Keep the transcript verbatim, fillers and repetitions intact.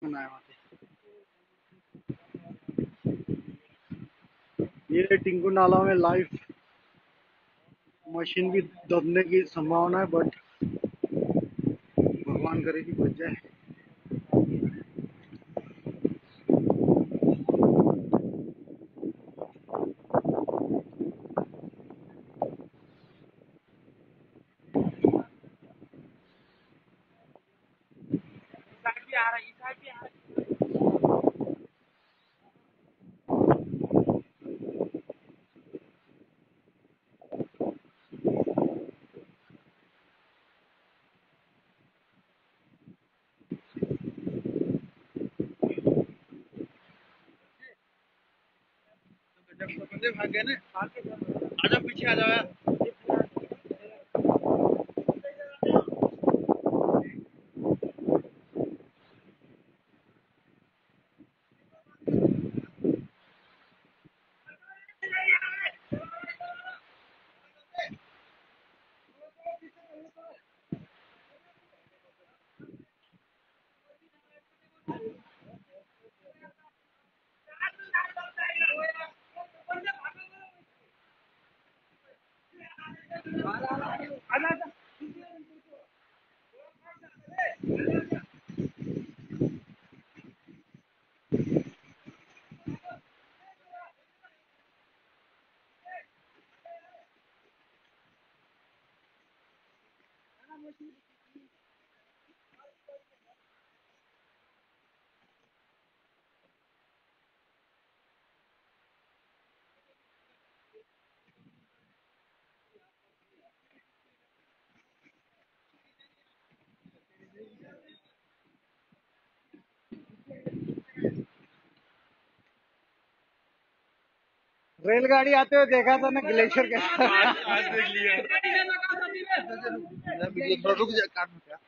बनाया वहाँ पे। ये टिंकू नाला में लाइव मशीन भी दबने की संभावना है, बट भगवान करे कि बच जाए। बंदे भाग गए ना, आजा पीछे आ जाओ यार। रेलगाड़ी आते हुए देखा था ना ग्लेशियर के। आज आज देख लिया। रुक जा, काट